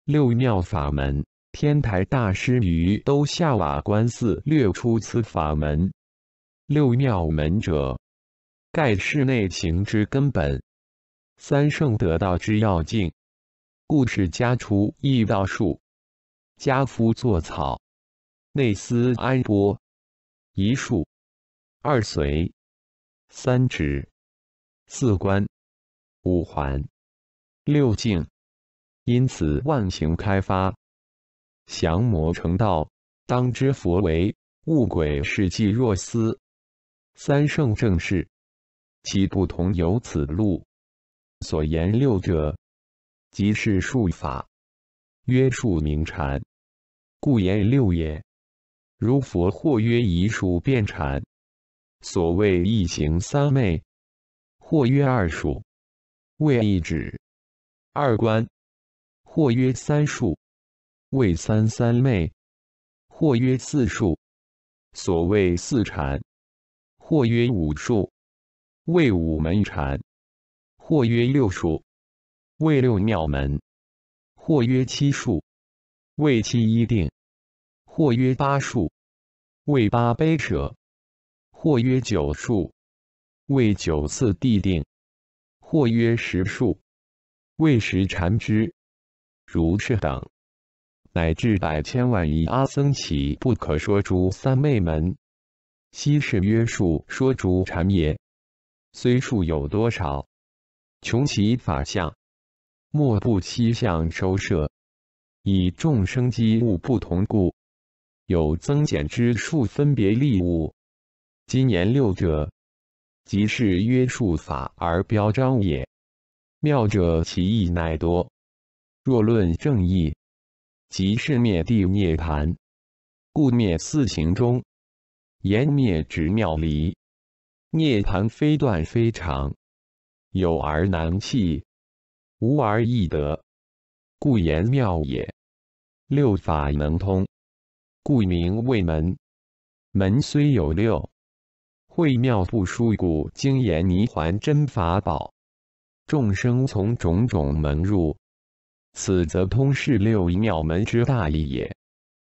六妙法门，天台大师于兜下瓦观寺略出此法门。六妙门者，盖室内行之根本，三圣得道之要境。故是家出易道术，家夫作草，内司安波，一术，二随，三指，四观，五环，六境。因此万行开发，降魔成道，当知佛为物鬼是寂若斯。三圣正是，其不同有此路。所言六者，即是术法，约术名禅，故言六也。如佛或曰一术变禅，所谓一行三昧；或曰二术，谓一指；二观；或曰三术，谓三昧；或曰四术，所谓四禅；或曰五术，谓五门禅；或曰六术，谓六妙门；或曰七术，谓七一定；或曰八术，谓八悲舍；或曰九术，谓九次第定；或曰十术，谓十禅支。如是等，乃至百千万亿阿僧祇不可说诸三昧门，悉是约术说诸禅也。虽数有多少，穷其法相，莫不七相收摄，以众生机物不同故，有增减之数分别立物。今言六者，即是约术法而标章也。妙者其义乃多。若论正义，即是灭地涅盘，故灭四行中，言灭指妙离。涅盘非断非常，有而难弃，无而易得，故言妙也。六法能通，故名为门。门虽有六，会妙不殊故经言泥还真法宝。众生从种种门入，此则通是六妙门之大义也。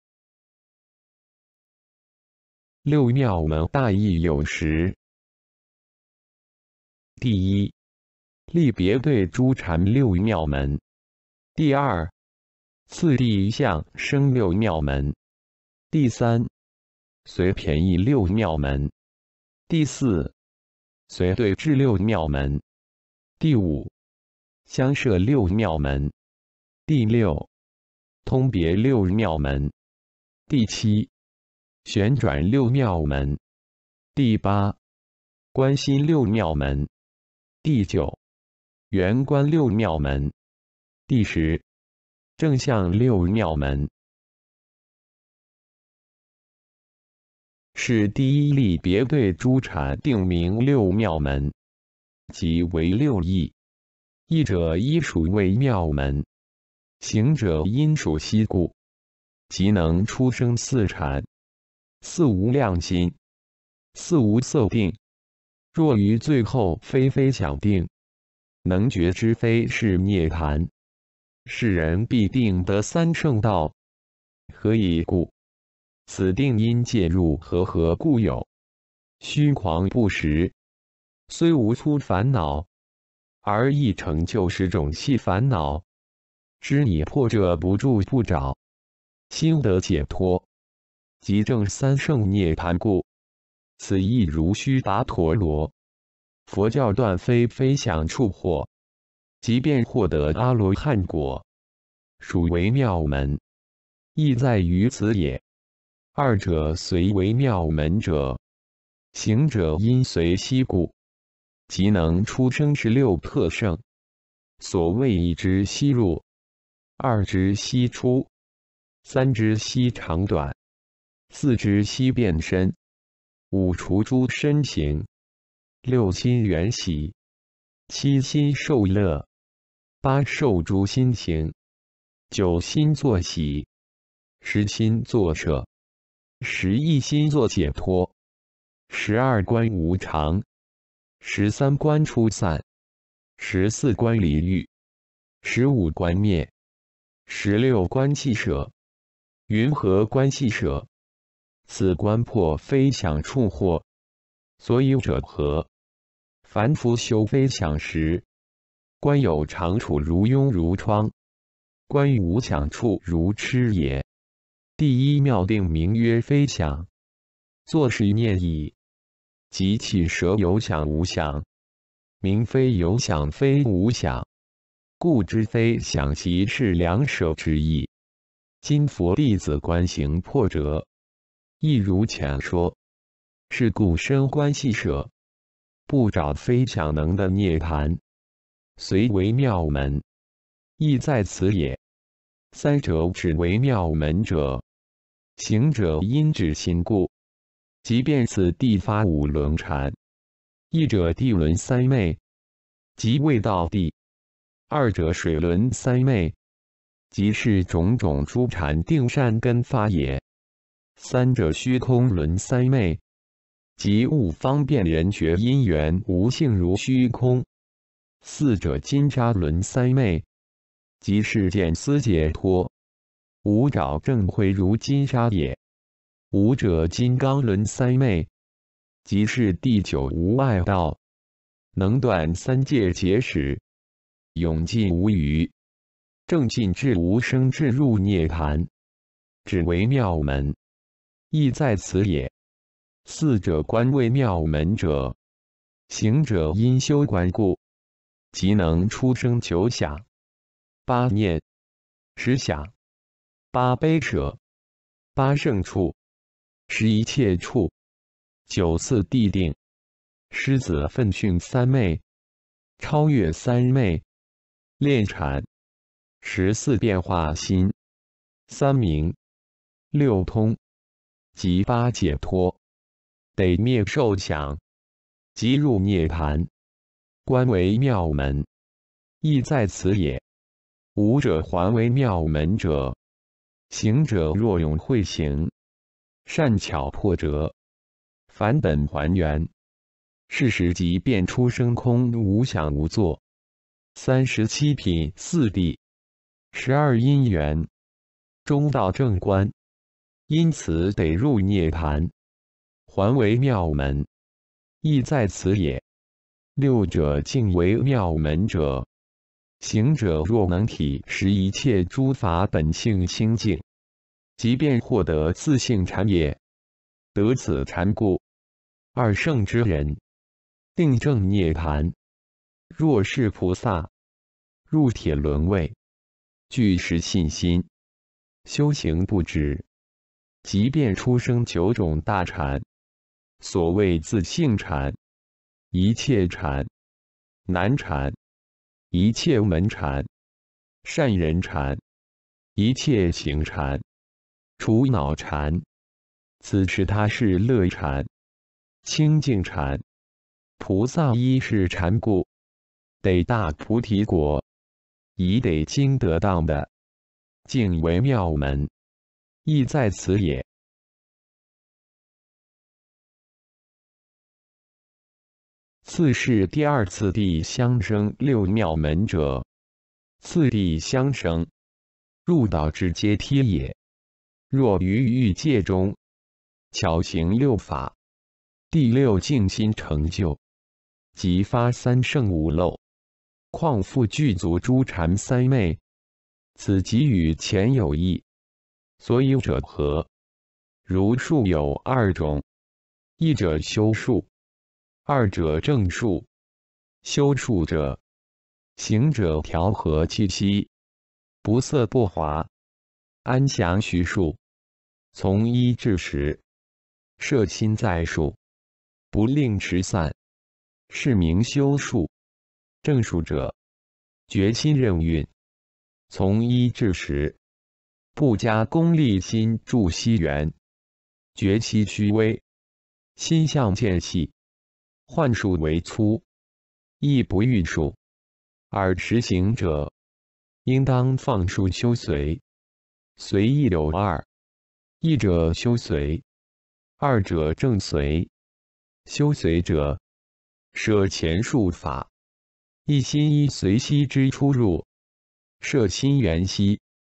六妙门大义有十。第一，立别对诸禅六妙门；第二，次第相生六妙门；第三，随便宜六妙门；第四，随对治六妙门；第五，相摄六妙门；第六，通别六妙门；第七，旋转六妙门；第八，观心六妙门；第九，圆观六妙门；第十，正向六妙门。是第一例别对诸禅定名六妙门，即为六义。义者依属为妙门，行者因属息故，即能出生四禅。四无量心，四无色定。若于最后非想定，能觉知非是涅盘，世人必定得三圣道。何以故？此定因介入何故有？虚狂不实，虽无出烦恼，而亦成就十种系烦恼。知你破者不住不着，心得解脱，即正三圣涅盘故。此亦如须达陀罗。佛教断非想处惑，即便获得阿罗汉果，属为妙门，亦在于此也。二者随为妙门者，行者因随息故，即能出生16特圣。所谓一之息入，二之息出，三之息长短，四之息变身，五除诸身形，六心缘喜，七心受乐，八受诸心情，九心作喜，十心作舍，11心作解脱，12观无常，13观出散，14观离欲，15观灭， 16观气舍，云何观气舍？此观破非想处惑。所以者何？凡夫修非想时，观有常处如拥如窗，观无想处如痴也。第一妙定名曰非想，作是念矣。即气舍有想无想，名非有想非无想，故知非想即是两舍之意。今佛弟子观行破者，亦如前说。是故深观系舍，不找非想能的涅盘，虽为妙门，亦在此也。三者只为妙门者，行者因指心故。即便此地发五轮禅，一者地轮三昧，即未到地；二者水轮三昧，即是种种诸禅定善根发也；三者虚空轮三昧，即悟方便人觉因缘无性如虚空；四者金吒轮三昧，即是见思解脱，无找正慧如金吒也；五者金刚轮三昧，即是第九无碍道，能断三界结使，永尽无余，正尽至无生至入涅盘，只为妙门，亦在此也。四者观为妙门者，行者因修观故，即能出生九想、八念、十想、八悲舍、八胜处、十一切处、九次地定、狮子奋训三昧，超越三昧，炼禅、14变化心、三明、六通及八解脱，得灭受想，即入涅盘，观为妙门，亦在此也。五者还为妙门者，行者若用慧行，善巧破折，返本还原，是时即变出生空无想无作，37品四谛，12因缘，中道正观，因此得入涅盘，还为妙门，亦在此也。六者尽为妙门者，行者若能体识一切诸法本性清净，即便获得自性禅也。得此禅故，二圣之人定正涅盘。若是菩萨入铁轮位，具实信心，修行不止，即便出生九种大禅，所谓自性禅、一切禅、难禅、一切门禅、善人禅、一切行禅、除恼禅，此时他是乐禅、清净禅。菩萨一是禅故，得大菩提果，已得经得当的，净为妙门，亦在此也。次是第二次第相生六妙门者，次第相生，入道之阶梯也。若于欲界中，巧行六法，第六静心成就，即发三圣五漏，况复具足诸禅三昧，此即与前有异。所以者何？如术有二种，一者修术，二者正术。修术者，行者调和气息，不色不华，安详徐数，从一至十，摄心在数，不令持散，是名修术。正术者，决心任运，从一至十，不加功利心助息缘，觉其虚微，心向见细，幻术为粗，亦不欲术。而实行者，应当放术修随。随亦有二，一者修随，二者正随。修随者，舍前术法，一心一随息之出入，摄心缘息，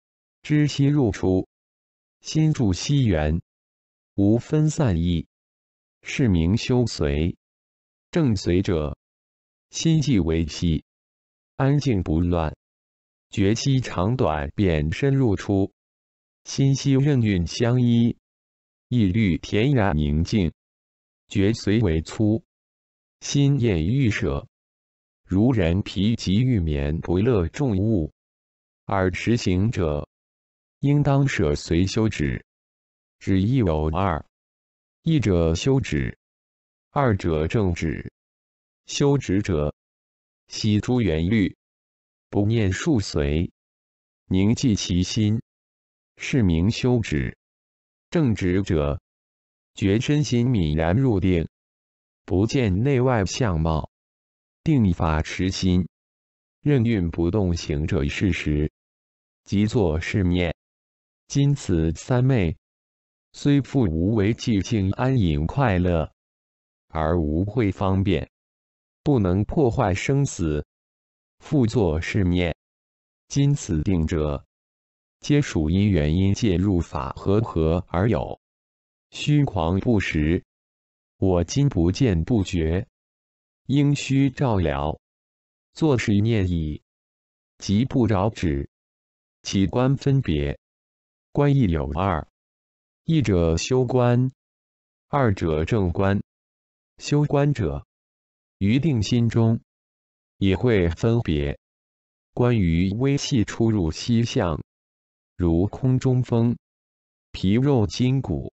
知悉入出，心住悉圆，无分散意，是名修随。正随者，心寂为息，安静不乱，觉息长短变深入出，心息任运相依，意律恬然宁静，觉随为粗，心厌欲舍，如人疲极欲眠不乐重物，而持行者，应当舍随修止。止亦有二：一者修止，二者正止。修止者，息诸缘虑，不念数随，凝寂其心，是名修止。正止者，觉身心泯然入定，不见内外相貌，定法持心，任运不动行者事实，即作是念。今此三昧，虽复无为寂静安隐快乐，而无会方便，不能破坏生死，复作是念。今此定者，皆属因缘因介入法合而有，虚狂不实。我今不见不觉，应须照料，作是念矣。即不着止，其观分别，观亦有二：一者修观，二者正观。修观者，于定心中，也会分别。关于微细出入息相，如空中风，皮肉筋骨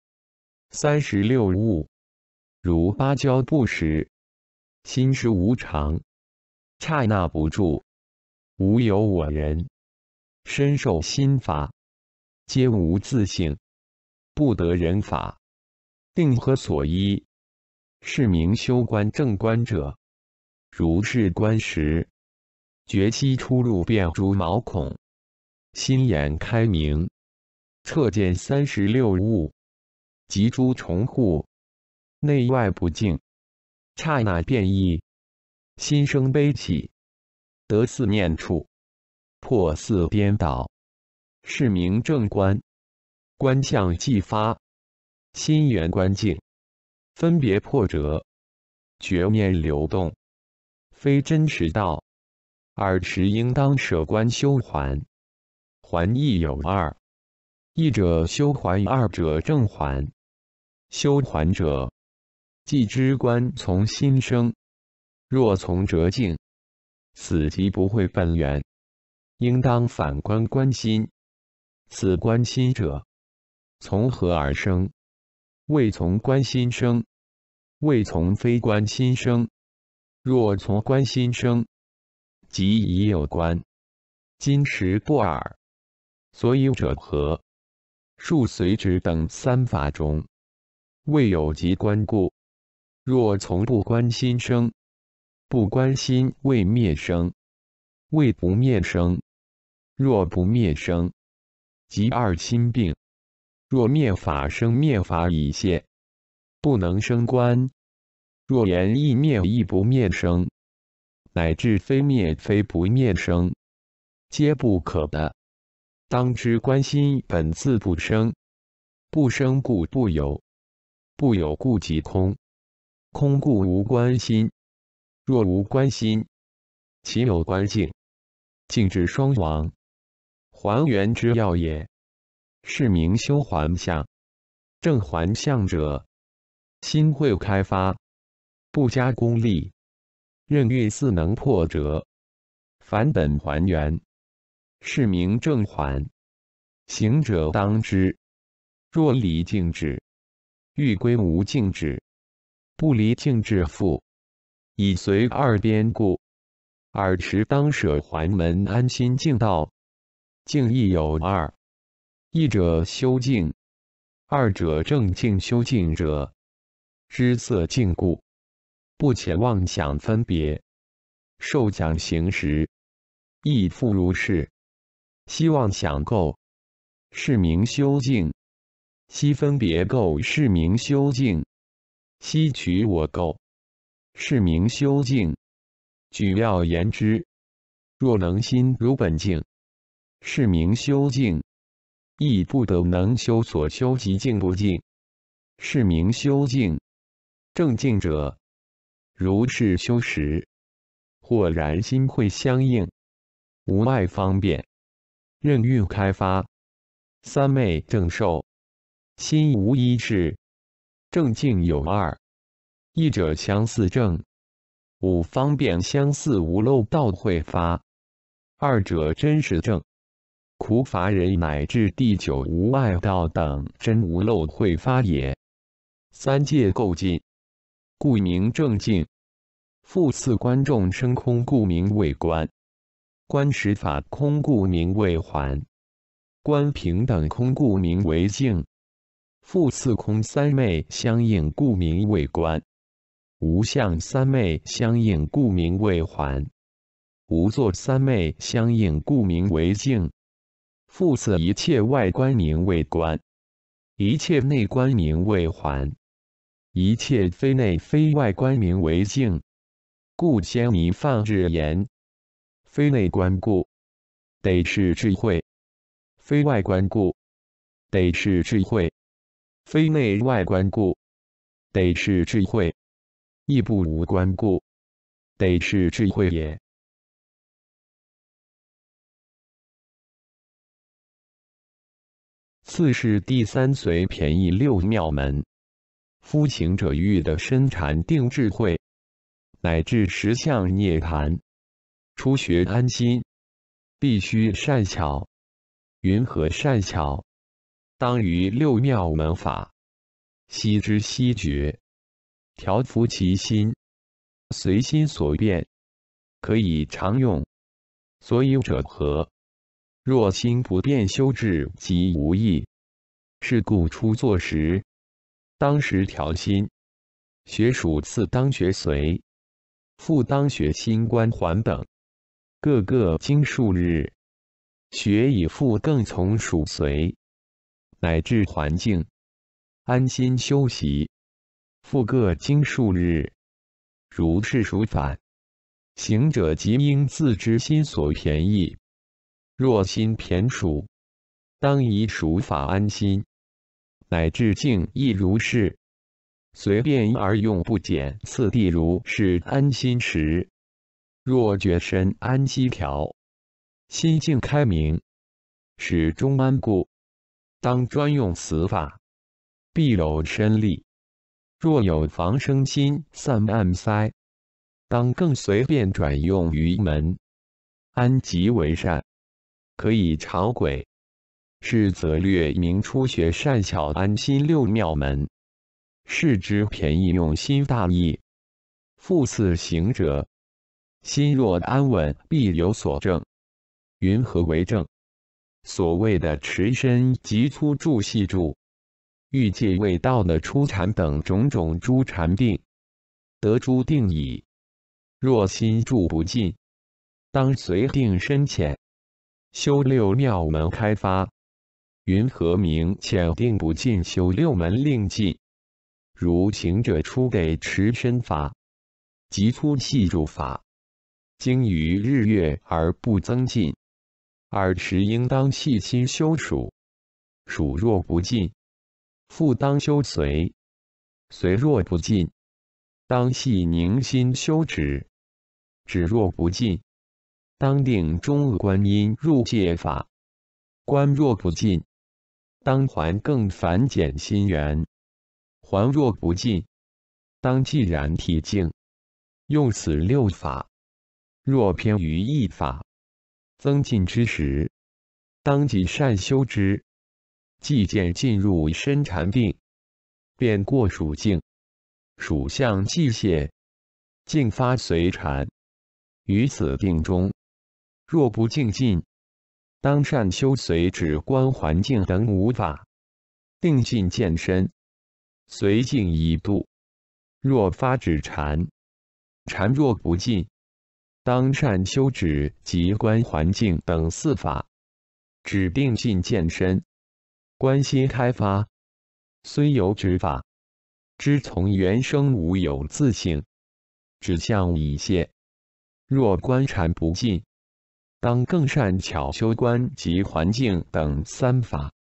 ，36物，如芭蕉不实，心事无常，刹那不住，无有我人，身受心法，皆无自性，不得人法，定何所依？是名修观正观者。如是观时，觉悉出入遍诸毛孔，心眼开明，彻见36物，及诸重户，内外不净，刹那变异，心生悲喜，得四念处，破四颠倒，是名正观。观相既发，心圆观境，分别破折，觉念流动，非真实道。尔时应当舍观修还。还亦有二：一者修还，二者正还。修还者，即知观从心生，若从折境，此即不会本源，应当反观观心。此观心者，从何而生？未从观心生，未从非观心生。若从观心生，即已有观。今时不尔，所以者何？数随止等三法中，未有即观故。若从不观心生，不观心未灭生，未不灭生。若不灭生，即二心病。若灭法生，灭法已现，不能生观。若言亦灭亦不灭生，乃至非灭非不灭生，皆不可得。当知观心本自不生，不生故不有，不有故即空，空故无观心。若无观心，其有观境？境至双亡，还原之要也。是名修还相。正还相者，心会开发，不加功力，任运似能破折，返本还原，是名正还。行者当知，若离静止，欲归无静止，不离静止复，以随二边故，尔时当舍还门安心静道。静亦有二：一者修静，二者正静。修静者，知色静故，不且妄想分别，受想行识，亦复如是。希妄想垢，是名修静；悉分别垢，是名修静；悉取我垢，是名修静。举要言之，若能心如本静，是名修静。 亦不得能修所修即静不静，是名修静。正静者，如是修时，或然心会相应，无碍方便，任运开发。三昧正受，心无一事。正静有二，一者相似正，五方便相似无漏道会发；二者真实正，苦乏人乃至第九无碍道等真无漏会发也。三界构尽，故名正静。复次观众生空，故名为观；观十法空，故名为还；观平等空，故名为静。复次空三昧相应，故名为观；无相三昧相应，故名为还；无作三昧相应，故名为静。复次一切外观名为观，一切内观名为还，一切非内非外观名为静。故先弥放日言：非内观故，得是智慧；非外观故，得是智慧；非内外观故，得是智慧；亦不无观故，得是智慧也。次是第三随便宜六妙门。夫行者欲的深禅定智慧，乃至实相涅槃，初学安心，必须善巧。云何善巧？当于六妙门法，悉知悉觉，调伏其心，随心所变，可以常用。所以者何？若心不变，修治即无益。是故初作时，当时调心；学数次，当学随；复当学心观还等，各个经数日。学以复更从属随，乃至环境安心修习，复各经数日。如是属反，行者即应自知心所便宜。若心偏属，当以属法安心，乃至静亦如是。随便而用不减次第，如是安心时，若觉身安息调，心境开明，始终安固，当专用此法，必有身力。若有防生心散暗塞，当更随便转用于门，安极为善，可以朝轨。是则略明初学善巧安心六妙门，是之便宜用心大义。复次行者，心若安稳，必有所正。云何为正？所谓的持身及粗住细住，欲界未到的初禅等种种诸禅定，得诸定矣。若心住不尽，当随定深浅，修六妙门开发。云何名浅定不尽？修六门令尽。如行者初得持身法，及粗细住法，经于日月而不增进。尔时应当细心修数，数若不尽，复当修随；随若不尽，当细凝心修止；止若不尽，当定中观音入界法；观若不尽，当还更繁简心源；还若不尽，当寂然体静。用此六法，若偏于一法，增进之时，当即善修之。既见进入深禅定，便过属境，属相既泄，静发随禅。于此定中，若不静进，当善修随止观环境等五法，定尽见身，随境一度。若发止禅，禅若不尽，当善修止及观环境等四法，指定尽见身，观心开发。虽有止法，知从原生无有自性，指相已现。若观禅不尽，当更善巧修观及环境等三法。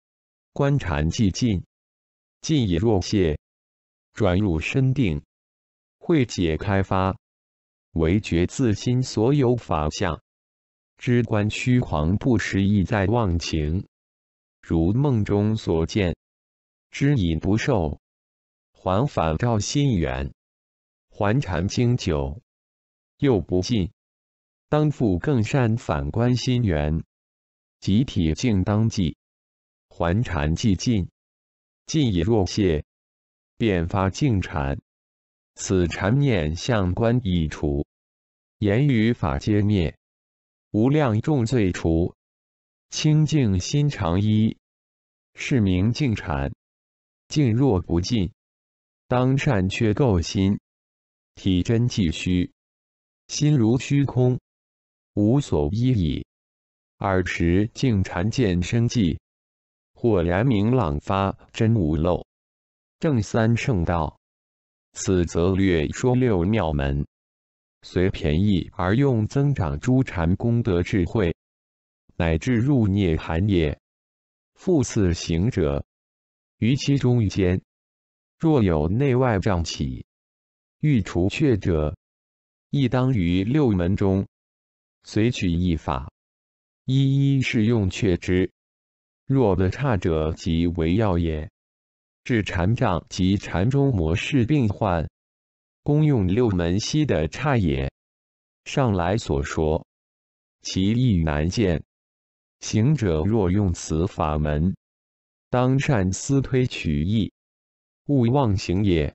观禅寂静，静以若泄，转入深定，慧解开发，唯觉自心所有法相，知观虚狂不实意在忘情，如梦中所见，知已不受，还反照心源，还禅经久，又不尽，当复更善反观心源，集体静当寂，还禅寂静，静以若泄，便发静禅，此禅念相观已除，言语法皆灭，无量重罪除，清净心常一，是名静禅。静若不尽，当善却垢心，体真寂虚，心如虚空，无所依矣。尔时静禅见生寂，豁然明朗发真无漏，正三圣道。此则略说六妙门，随便宜而用增长诸禅功德智慧，乃至入涅盘也。复次行者，于其中间，若有内外障起，欲除却者，亦当于六门中，随取一法，一一适用却之。若得差者，即为要也。治禅障及禅中模式并患，功用六门悉的差也。上来所说，其意难见。行者若用此法门，当善思推取义，勿妄行也。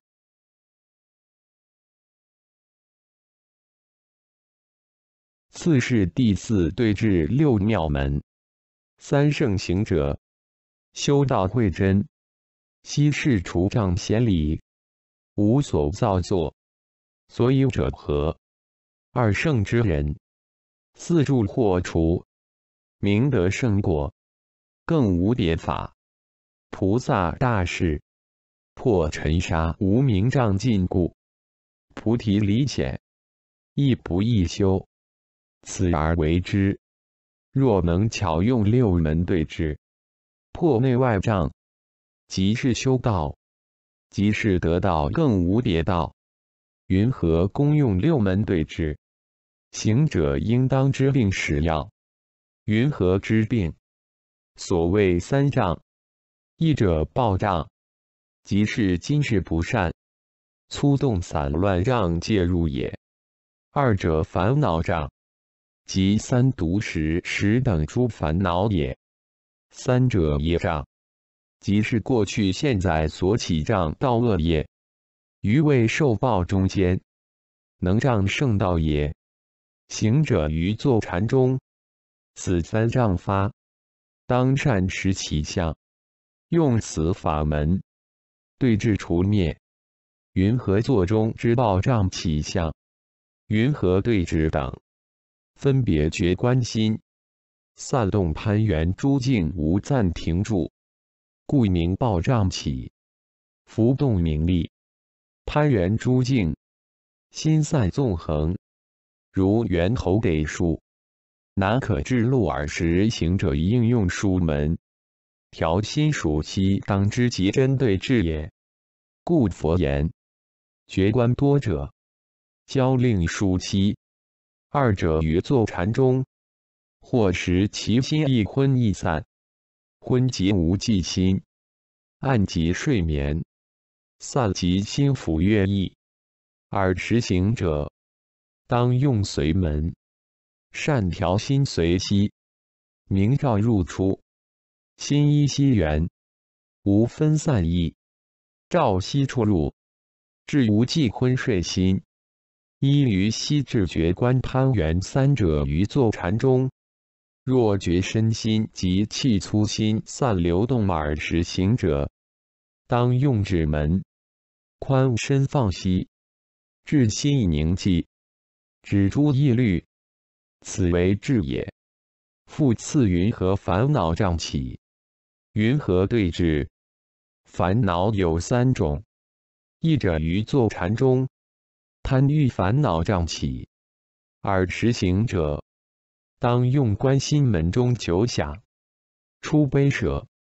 次是第四对治六妙门。三圣行者，修道慧真，悉是除障显理，无所造作，所以者何？二圣之人，四住或除，明得圣果，更无别法。菩萨大士，破尘沙无明障禁锢，菩提离显，亦不易修，此而为之。若能巧用六门对治，破内外障，即是修道，即是得道，更无别道。云何功用六门对治？行者应当知病使药。云何知病？所谓三障，一者暴障，即是今世不善、粗动散乱障介入也；二者烦恼障，即三毒食等诸烦恼也；三者业障，即是过去现在所起障道恶业，于未受报中间，能障圣道也。行者于坐禅中，此三障发，当善持其相，用此法门对治除灭。云何坐中知道障起相？云何对治等？分别觉观心，散动攀缘诸境无暂停住，故名报障起。浮动名利，攀缘诸境，心散纵横，如猿猴得树，难可至路耳时。行者应用数门，调心属息，当知即针对治也。故佛言：觉观多者，教令数息；二者于坐禅中，或时其心亦昏亦散，昏即无记心，暗即睡眠，散即心抚乐意。尔时行者，当用随门，善调心随息，明照入出，心依息缘，无分散意，照息出入，至无记昏睡心。依于息至觉观攀缘三者于坐禅中，若觉身心及气粗心散流动耳时行者，当用指门，宽身放息，至心已凝寂，止诸意虑，此为治也。复次云何烦恼障起？云何对治？烦恼有三种，一者于坐禅中，贪欲烦恼障起，尔时行者，当用观心门中九想、出悲舍、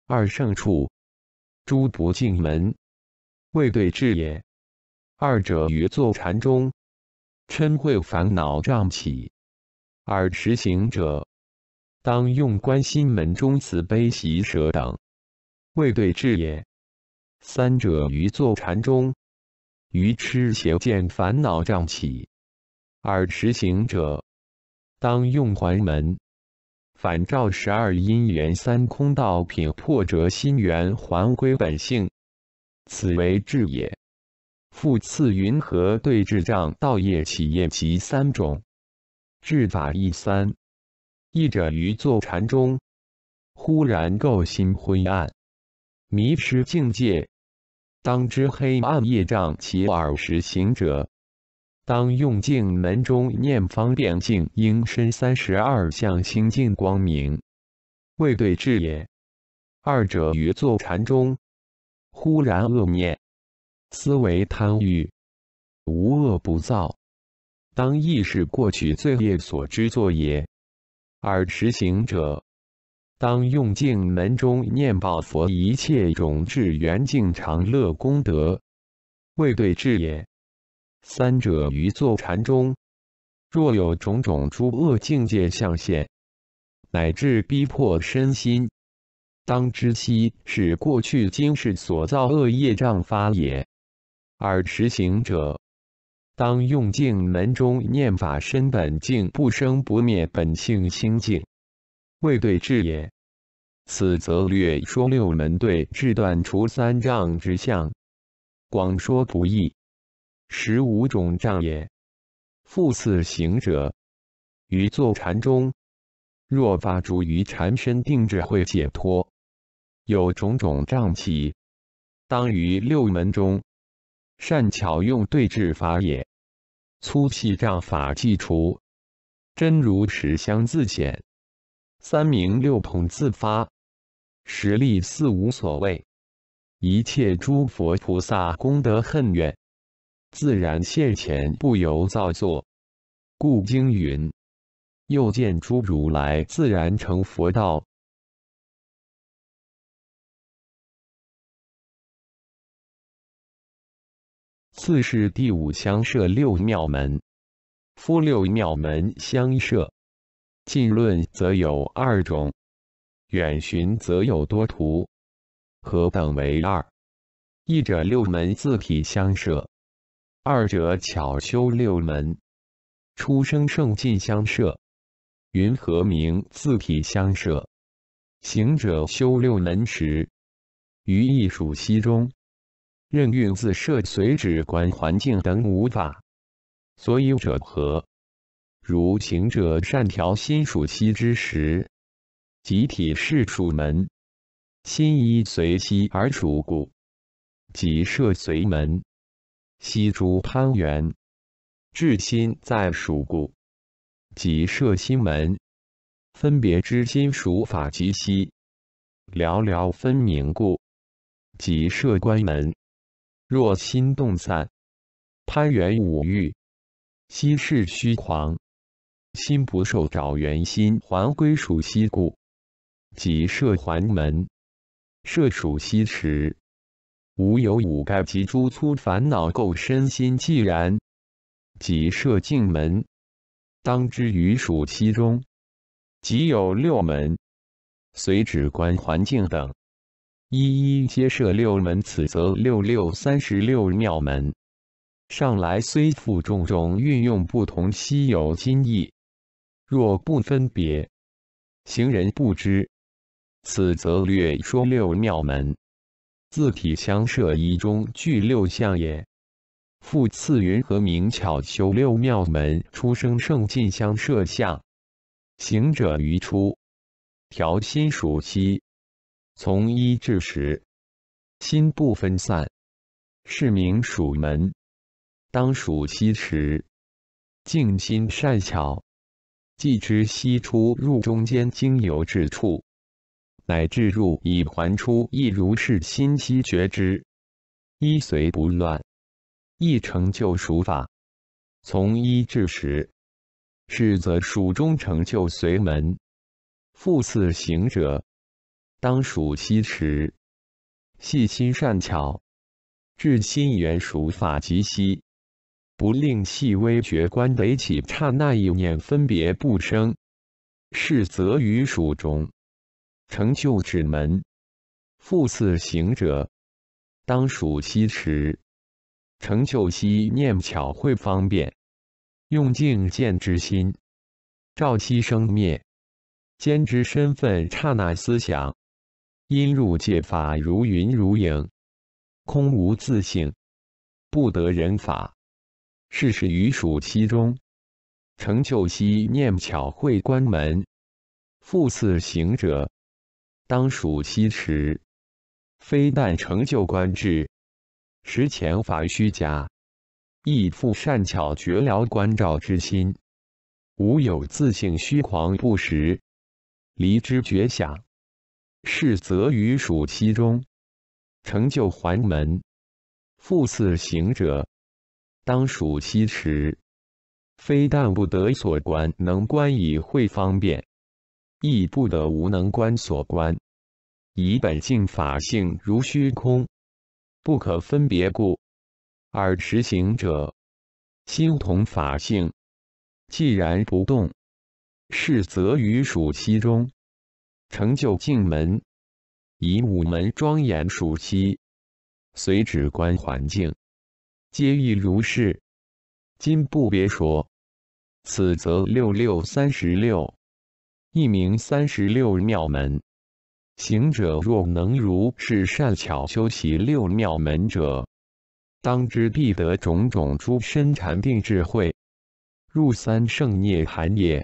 二胜处，诸不进门，未对治也。二者于坐禅中，嗔恚烦恼障起，而实行者，当用观心门中慈悲喜舍等，未对治也。三者于坐禅中，愚痴邪见烦恼障起，而实行者，当用还门。反照12因缘三空道品破折心源还归本性，此为智也。复次云何对智障道业起业其三种，智法亦三。一者于坐禅中，忽然构心昏暗，迷失境界，当知黑暗业障其耳实行者，当用镜门中念方便净应身32相清净光明，未对治也。二者于坐禅中，忽然恶念，思维贪欲，无恶不造，当意识过去罪业所知作也。而实行者，当用镜门中念报佛一切种智圆净常乐功德，未对治也。三者于坐禅中，若有种种诸恶境界相现，乃至逼迫身心，当知悉是过去今世所造恶业障发也。而实行者，当用镜门中念法身本净不生不灭本性清净，未对治也。此则略说六门对治断除三障之相，广说不易。15种障也。复次行者，于坐禅中，若发诸于禅身定智慧解脱，有种种障起，当于六门中，善巧用对治法也。粗细障法既除，真如实相自显，三明六统自发，实力四无所谓，一切诸佛菩萨功德恨怨，自然现前，不由造作。故经云：又见诸如来自然成佛道。次是第五相摄六妙门。夫六妙门相摄，近论则有2种，远寻则有多途。何等为二？一者六门自体相摄，二者巧修六门，出生胜尽相摄。云何名自体相摄？行者修六门时，于艺属息中，任运自摄随止观环境等五法。所以者何？如行者善调心属息之时，集体是属门，心依随息而属故，即摄随门，息诸攀缘，至心在属故，即摄心门。分别之心属法即息，寥寥分明故，即摄观门。若心动散，攀缘五欲，息是虚狂，心不受找缘心还归属息故，即摄还门。摄属息时，无有五盖及诸粗烦恼垢身心寂然，即摄净门。当知于属息中，即有六门，随止观环境等，一一皆摄六门。此则36妙门。上来虽复种种运用不同稀有精义，若不分别，行人不知。此则略说六妙门，自体相摄一中具六相也。复次云何名巧修六妙门出生胜尽相摄相？行者于初调心属息，从一至10，心不分散，是名属门。当属息时，静心善巧，即知息出入中间经由之处，乃至入已还出，亦如是心息觉知，依随不乱，亦成就属法。从1至10，是则属中成就随门。复次行者， 当属西持。细心善巧，至心圆属法即息，不令细微觉观得起刹那一念分别不生，是则于属中成就指门。复次行者，当属西持，成就息念巧慧方便，用境见之心，照息生灭，兼知身份刹那思想，因入界法如云如影，空无自性，不得人法。是使于属其中，成就息念巧慧观门。复次行者，当属西持，非但成就观智，实前法虚假，亦复善巧绝了观照之心，无有自性虚狂不实，离之觉想。是则于属其中，成就还门。复次行者，当属西持，非但不得所观能观以会方便，亦不得无能观所观，以本性法性如虚空，不可分别故。而实行者，心同法性，既然不动，是则于属其中，成就境门。以五门庄严属息，随止观环境，皆亦如是。今不别说，此则6636，一名36妙门。行者若能如是善巧修习六妙门者，当知必得种种诸深禅定智慧，入三圣涅槃也。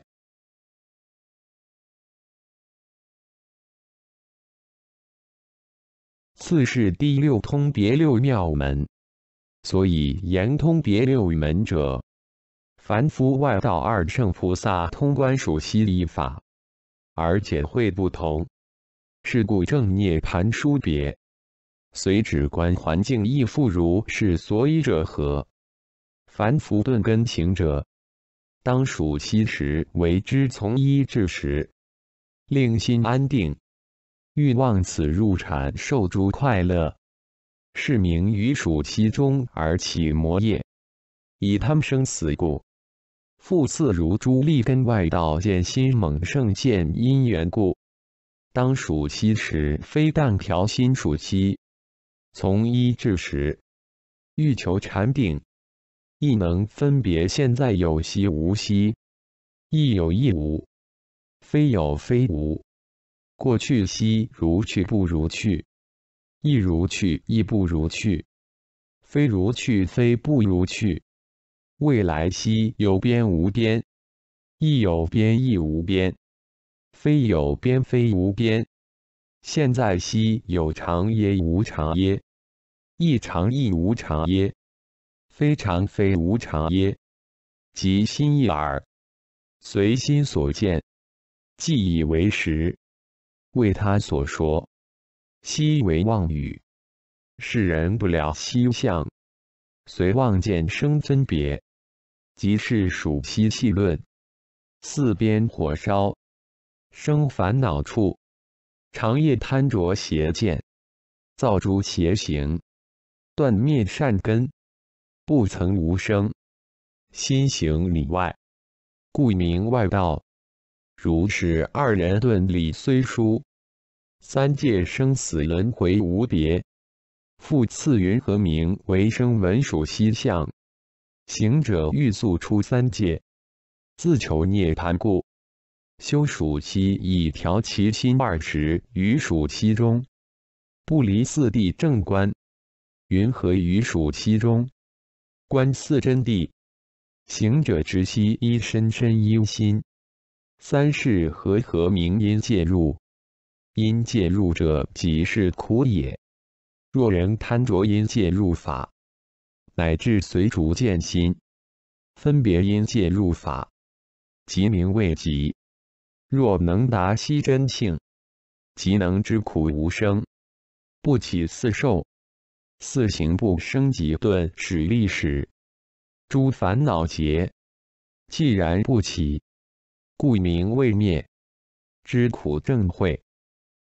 次是第六通别六妙门。所以言通别六门者，凡夫外道二圣菩萨通观属悉一法，而解会不同，是故正涅盘殊别。随止观环境亦复如是，所以者何？凡夫顿根行者，当属悉持为之从一至十，令心安定，欲望此入禅受诸快乐，是名于属其中而起魔业，以贪生死故。复次如诸利根外道见心猛盛见因缘故，当属悉持，非但调心属息，从一至十，欲求禅定，亦能分别现在有息无息，亦有亦无，非有非无，过去息如去不如去，亦如去亦不如去，非如去非不如去，未来息有边无边，亦有边亦无边，非有边非无边，现在息有常耶无常耶，亦常亦无常耶，非常非无常耶，即心意耳，随心所见，既以为实，为他所说，悉为妄语。世人不了悉相，随妄见生分别，即是属悉气论。四边火烧，生烦恼处，长夜贪着邪见，造诸邪行，断灭善根，不曾无生，心行里外，故名外道。如是二人顿理虽殊，三界生死轮回无别。复次云何名为声闻属悉相？行者欲速出三界，自求涅槃故，修属悉以调其心20于属悉中，不离四谛正观。云何于属悉中？观四真谛。行者知悉一深深一心。三是何名因介入？因介入者，即是苦也。若人贪着因介入法，乃至随逐见心，分别因介入法，即名未极。若能达悉真性，即能知苦无生，不起四受，四行不生即顿始立始，诸烦恼结，既然不起，故名未灭。知苦正慧，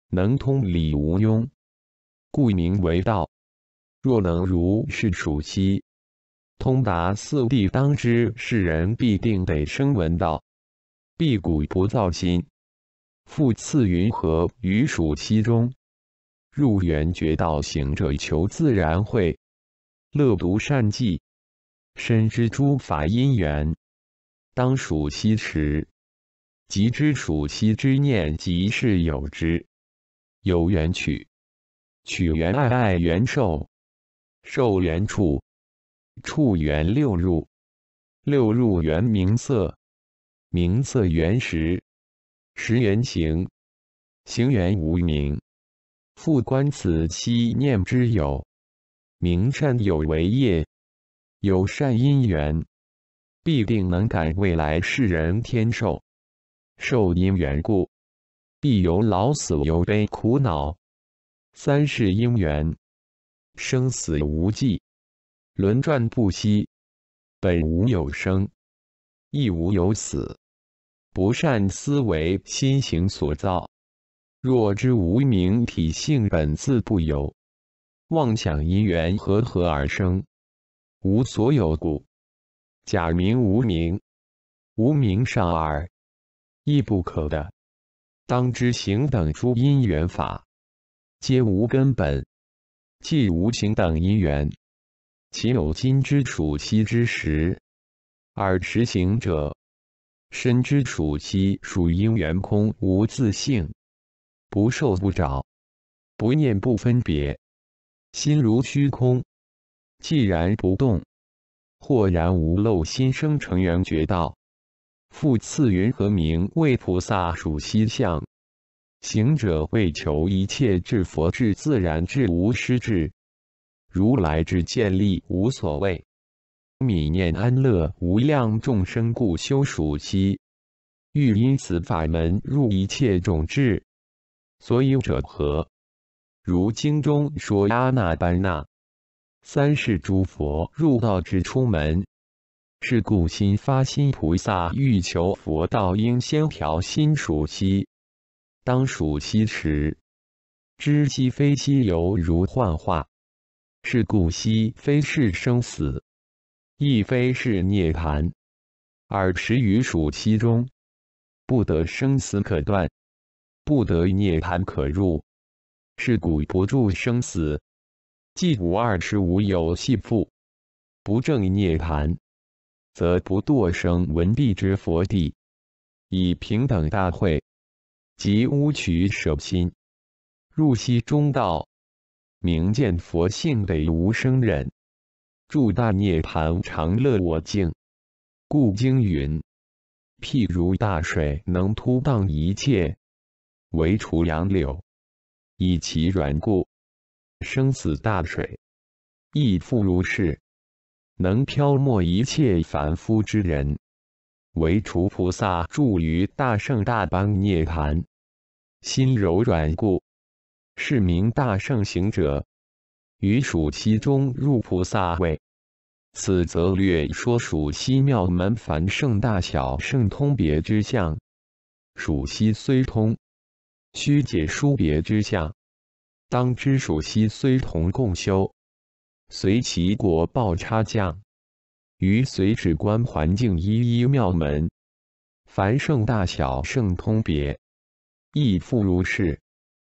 能通理无庸，故名为道。若能如是属悉，通达四谛，当知世人必定得生闻道，必古不造心。复次云何于属悉中，入圆觉道行者求自然慧，乐读善记，深知诸法因缘，当属悉持。即知属悉之念即是有之。有缘取，取缘爱缘受，受缘处，处缘六入，六入缘名色，名色缘识，识缘行，行缘无名。复观此悉念之有，名善有为业，有善因缘，必定能感未来世人天寿。受因缘故，必有老死忧悲苦恼。三世因缘，生死无际，轮转不息，本无有生，亦无有死。不善思维心行所造，若知无明体性本自不有，妄想因缘和合而生，无所有故。假名无名，无名上耳，亦不可得。当知行等诸因缘法，皆无根本。既无行等因缘，其有今之属悉之时？尔时行者，深知属悉属因缘空无自性，不受不着，不念不分别，心如虚空，既然不动，豁然无漏，心生成圆觉道。复次云何名为菩萨属悉相？行者为求一切智佛智自然智无失智，如来智建立无所谓，泯念安乐无量众生故修属悉，欲因此法门入一切种智。所以者何？如经中说阿那般那三世诸佛入道之出门。是故心发心菩萨欲求佛道，应先调心属悉，当属悉持。知悉非悉犹如幻化，是故悉非是生死，亦非是涅槃。尔时于属悉中，不得生死可断，不得涅槃可入。是故不住生死，既无二时无有系缚，不正涅槃，则不堕生闻地之佛地，以平等大慧，即污取舍心，入悉中道，明见佛性得无生忍，住大涅槃常乐我净。故经云：譬如大水能突荡一切，唯除杨柳，以其软故，生死大水亦复如是。能漂没一切凡夫之人，唯除菩萨住于大圣大般涅槃，心柔软故，是名大圣行者。于属悉中入菩萨位。此则略说属悉妙门凡圣大小圣通别之相。属悉虽通，须解殊别之相。当知属悉虽同共修，随其果报差降，于随止观环境一一妙门，凡圣大小圣通别，亦复如是。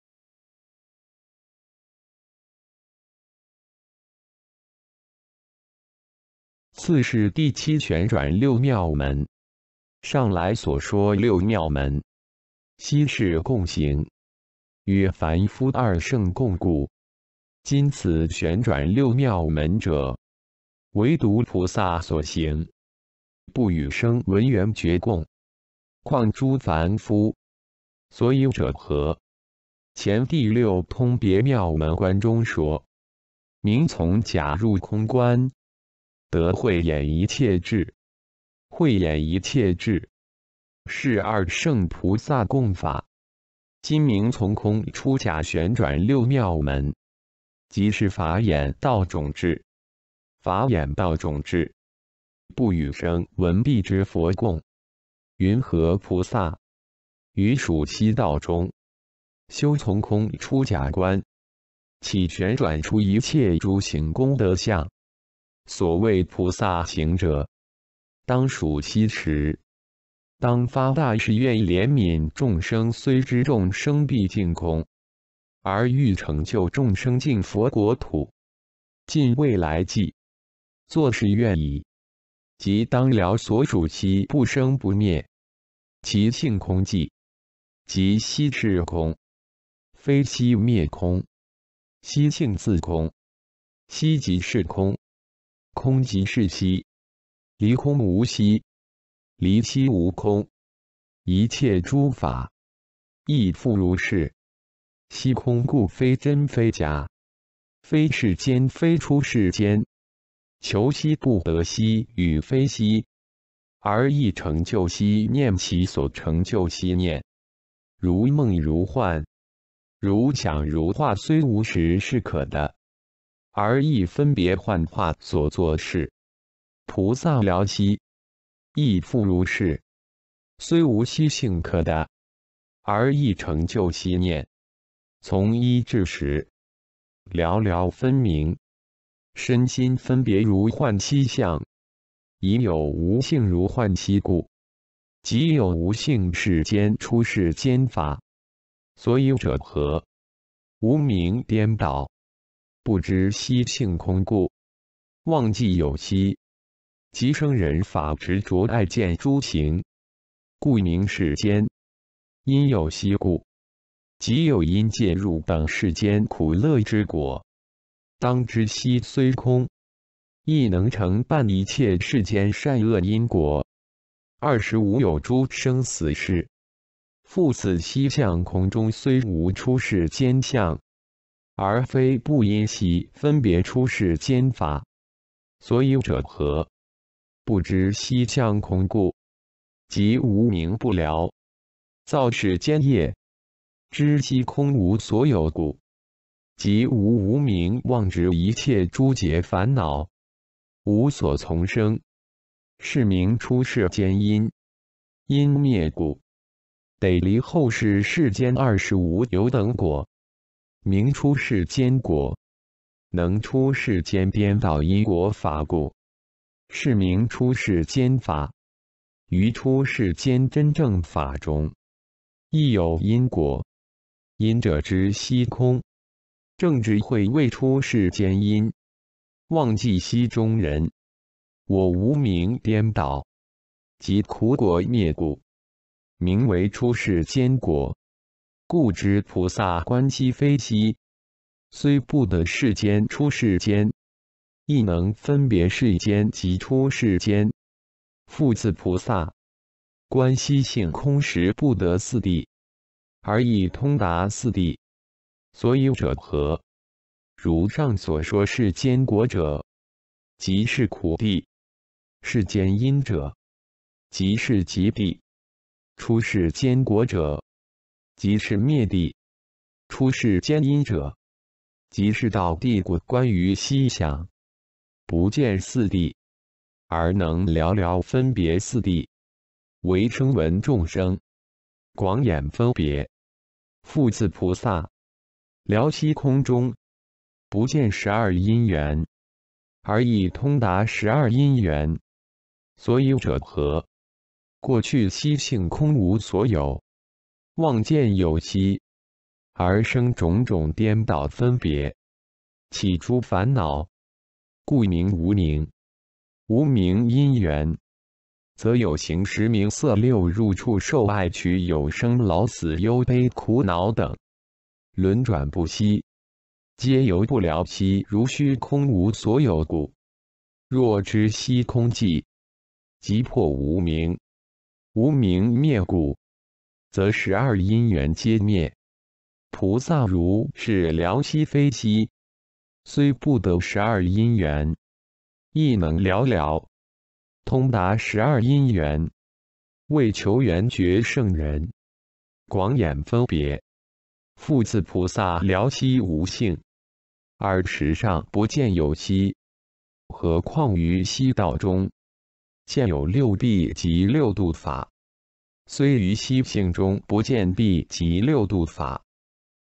次是第七旋转六妙门。上来所说六妙门，悉是共行，曰凡夫二圣共故。今此旋转六妙门者，唯独菩萨所行，不与声闻缘觉共，况诸凡夫？所以者何？前第六通别妙门观中说，名从假入空观，得慧眼一切智，慧眼一切智，是二圣菩萨共法。今名从空出假旋转六妙门，即是法眼道种智。法眼道种智，不与声闻地之佛共。云何菩萨？于属悉道中， 修从空出假观，起旋转出一切诸行功德相。所谓菩萨行者，当属悉持，当发大誓愿怜悯众生，虽知众生毕竟空，而欲成就众生净佛国土，尽未来际，作是愿已，即当了所属其不生不灭，其性空寂，即悉是空，非悉灭空，悉性自空，悉即是空，空即是悉，离空无悉，离悉无空，一切诸法亦复如是。悉空故非真非假，非世间非出世间，求悉不得悉与非悉，而亦成就悉念其所成就悉念，如梦如幻，如想如化，虽无实是可得，而亦分别幻化所作事。菩萨了悉，亦复如是，虽无悉性可得，而亦成就悉念。从一至十，寥寥分明，身心分别如幻七相，已有无性如幻七故，即有无性世间出世间法。所以者何？无明颠倒，不知悉性空故，忘记有悉，即生人法执着爱见诸行，故名世间。因有悉故，即有因介入等世间苦乐之果。当知悉虽空，亦能成办一切世间善恶因果。25有诸生死事，复此悉相空中虽无出世间相，而非不因悉分别出世间法。所以者何？不知悉相空故，即无明不了，造世间业。知悉空无所有故，即无明妄执一切诸劫烦恼，无所从生，是名出世间因。因灭故，得离后世世间25有等果，名出世间果。能出世间颠倒因果法故，是名出世间法。于出世间真正法中，亦有因果。因者知悉空，正智慧未出世间因，忘记悉中人，我无明颠倒，即苦果灭故，名为出世间果。故知菩萨观悉非悉，虽不得世间出世间，亦能分别世间及出世间。复次菩萨观悉性空时，不得四谛，而亦通达四谛。所以者何？如上所说世间果者，即是苦谛；世间因者，即是集谛；出世间果者，即是灭谛；出世间因者，即是道谛故。关于悉想，不见四谛，而能寥寥分别四谛，为声闻众生广眼分别。复次菩萨了悉空中，不见12因缘，而亦通达12因缘。所以者何？过去悉性空无所有，望见有悉，而生种种颠倒分别，起诸烦恼，故名无明。无明因缘，则有形识名色六入处受爱取有生老死忧悲苦恼等，轮转不息，皆由不了悉如虚空无所有故。若知悉空寂，即破无明。无明灭故，则12因缘皆灭。菩萨如是了悉非悉，虽不得12因缘，亦能了了通达12因缘，为求圆觉圣人广眼分别。复次菩萨了悉无性，而实上不见有悉，何况于悉道中现有六谛及六度法，虽于悉性中不见谛及六度法，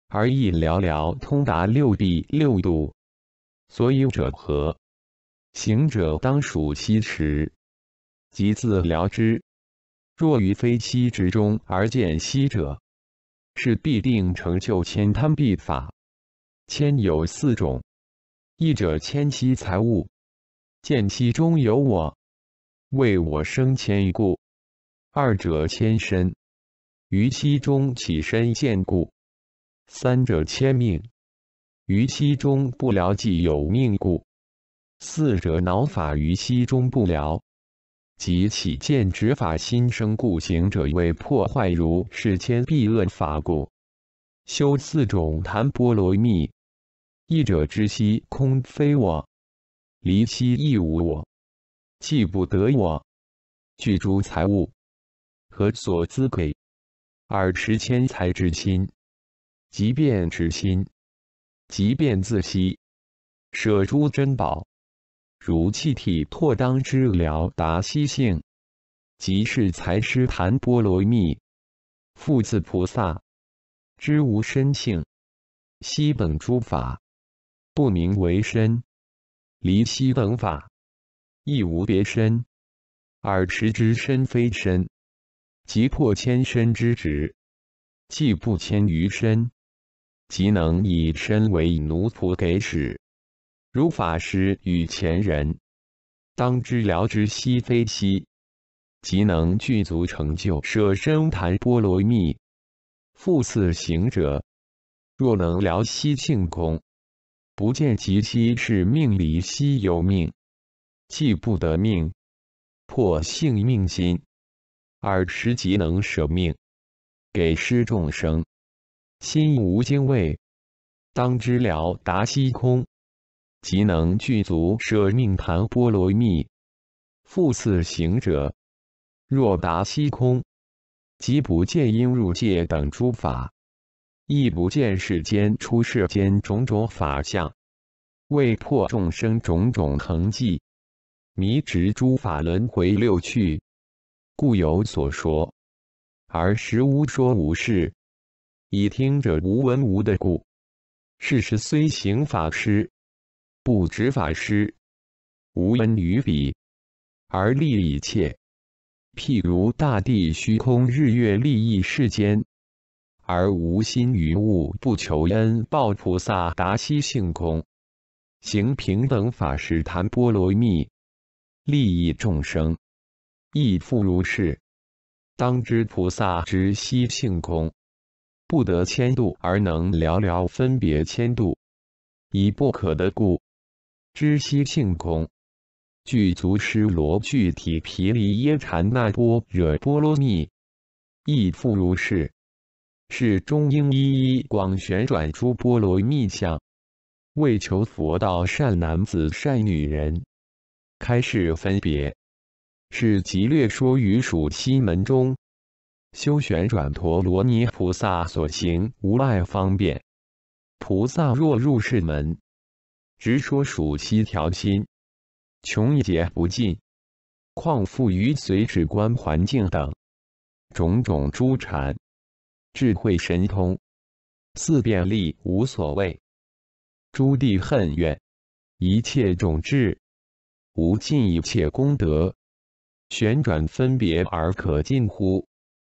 而亦寥寥通达六臂六度。所以者何？行者当属息时，即自聊之。若于非息之中而见息者，是必定成就千贪必法。千有四种：一者谦息财物，见其中有我，为我生谦故；二者谦身，于其中起身见故；三者谦命，于其中不聊即有命故；四者恼法，于其中不聊即起见执法心生故。行者为破坏如是千弊恶法故，修四种檀波罗蜜。一者知悉空非我，离悉亦无我，既不得我，具诸财物，何所资贵？二持谦财之心，即便之心，即便自息，舍诸珍宝，如气体拓当之了达息性，即是财施檀波罗蜜。复次菩萨，知无身性，悉等诸法，不名为身，离悉等法，亦无别身。二持之身非身，即破谦身之执，既不谦于身，即能以身为奴仆给使。如法师与前人，当知了之息非息，即能具足成就舍身檀波罗蜜。复次行者，若能了息性空，不见其息是命离息有命，既不得命，破性命心，二持即能舍命，给施众生，心无惊畏，当知了达息空，即能具足舍命檀波罗蜜。复次行者，若达息空，即不见应入界等诸法，亦不见世间出世间种种法相，为破众生种种恒迹，迷执诸法轮回六趣，故有所说。而实无说无事，以听者无闻无的故。是时虽行法师，不执法师，无恩于彼，而利一切。譬如大地虚空日月利益世间，而无心于物，不求恩报。菩萨达息性空，行平等法时檀波罗蜜，利益众生，亦复如是。当知菩萨知息性空，不得迁度而能寥寥分别迁度，以不可得故。知息性空，具足施罗具体毗梨耶禅那般若波罗蜜，亦复如是。是中应一一广旋转诸波罗蜜相，为求佛道善男子善女人，开示分别。是即略说于属西门中，修旋转陀罗尼菩萨所行无碍方便。菩萨若入是门，直说属西条心，穷劫不尽，况复于随止观环境等种种诸禅，智慧神通，四便利无所谓。诸地恨怨，一切种智，无尽一切功德，旋转分别而可尽乎？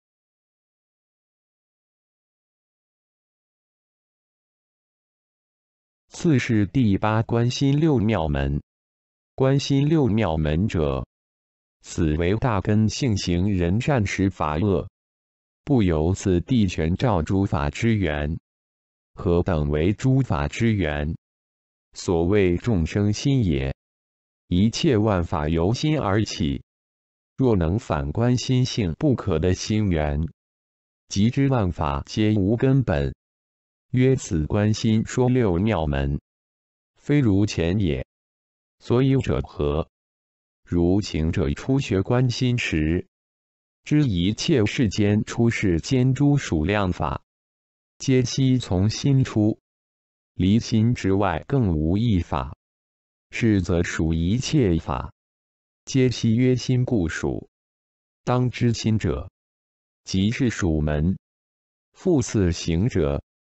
次是第八观心六妙门。观心六妙门者，此为大根性行人善使法恶，不由此地全照诸法之源。何等为诸法之源？所谓众生心也。一切万法由心而起，若能反观心性不可的心源，即知万法皆无根本。曰此观心说六妙门，非如前也。所以者何？如行者初学观心时，知一切世间出世间诸数量法，皆悉从心出，离心之外更无一法。是则属一切法，皆悉曰心故属。当知心者，即是属门。复次行者，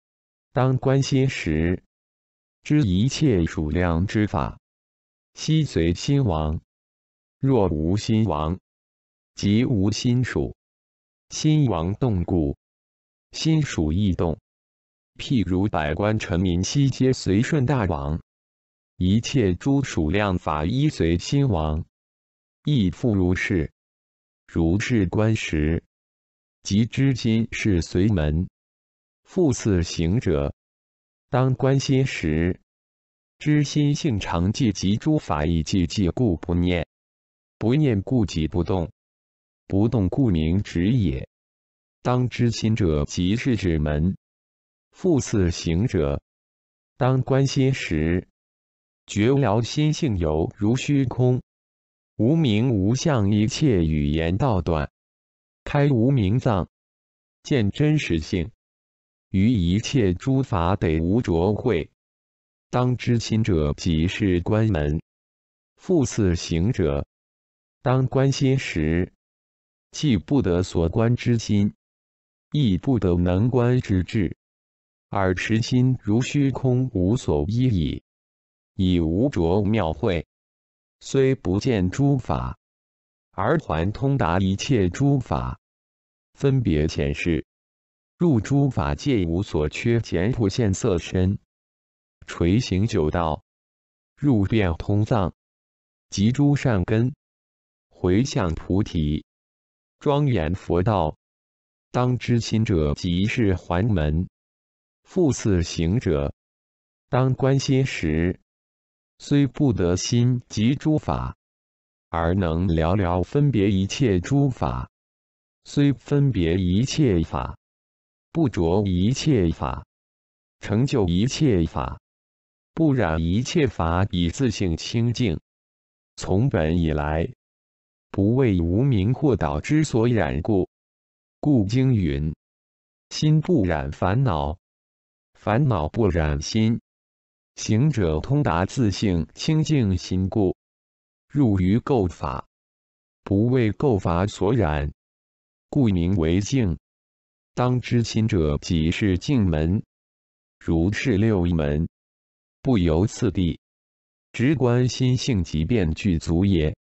当观心时，知一切数量之法，悉随心王。若无心王，即无心属。心王动故，心属亦动。譬如百官臣民悉皆随顺大王，一切诸数量法依随心王，亦复如是。如是观时，即知心是随门。复次行者，当观心时，知心性常寂及诸法亦寂寂故不念，不念故即不动，不动故名止也。当知心者，即是止门。复次行者，当观心时，觉了心性有如虚空，无名无相，一切语言道断，开无名藏，见真实性，于一切诸法得无着慧。当知心者，即是观门。复次行者，当观心时，既不得所观之心，亦不得能观之智，而持心如虚空，无所依矣，以无着妙慧。虽不见诸法，而还通达一切诸法，分别浅示，入诸法界无所缺，简朴现色身，垂行九道，入遍通藏，集诸善根，回向菩提，庄严佛道。当知心者，即是还门。复次行者，当观心时，虽不得心及诸法，而能了了分别一切诸法。虽分别一切法，不着一切法，成就一切法，不染一切法，以自性清净。从本以来，不为无明惑导之所染故。故经云：心不染烦恼，烦恼不染心。行者通达自性清净心故，入于垢法，不为垢法所染，故名为净。当知心者，即是净门。如是六门，不由次第，直观心性，即便具足也。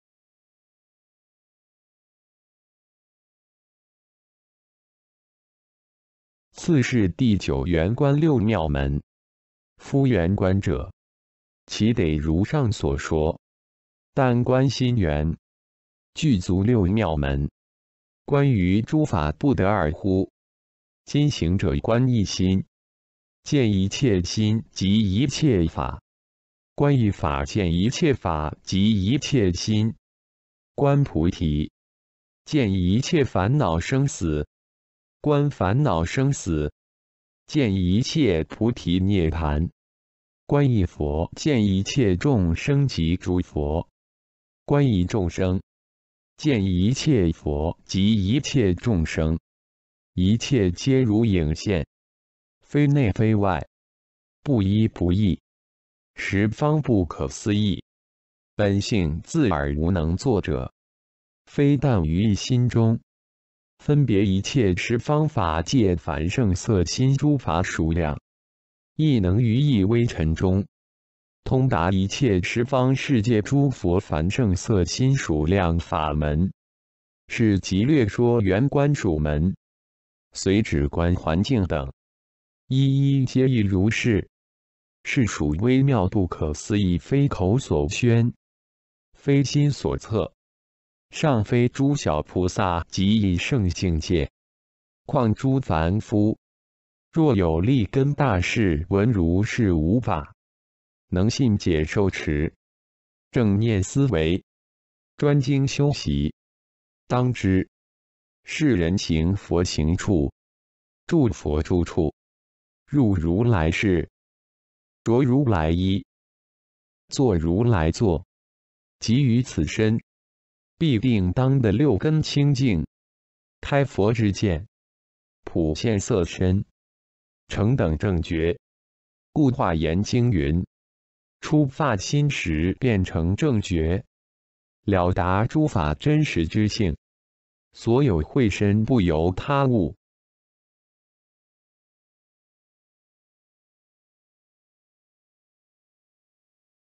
次是第九圆观六妙门。夫圆观者，其得如上所说，但观心圆，具足六妙门。关于诸法不得二乎？今行者观一心，见一切心及一切法；观一法，见一切法及一切心；观菩提，见一切烦恼生死。观烦恼生死，见一切菩提涅盘；观一佛，见一切众生及诸佛；观一众生，见一切佛及一切众生。一切皆如影现，非内非外，不依不异，十方不可思议，本性自而无能作者，非但于一心中。分别一切十方法界凡圣色心诸法数量，亦能于一微尘中通达一切十方世界诸佛凡圣色心数量法门。是即略说圆观数门，随止观环境等，一一皆亦如是。是属微妙不可思议，非口所宣，非心所测。尚非诸小菩萨及以圣境界，况诸凡夫，若有立根大士闻如是无法，能信解受持，正念思维，专精修习，当知是人行佛行处，住佛住处，入如来室，着如来衣，坐如来座，即于此身，必定当得六根清净，开佛之见，普现色身，成等正觉。故化言经云：初发心时便成正觉，了达诸法真实之性，所有慧身不由他物。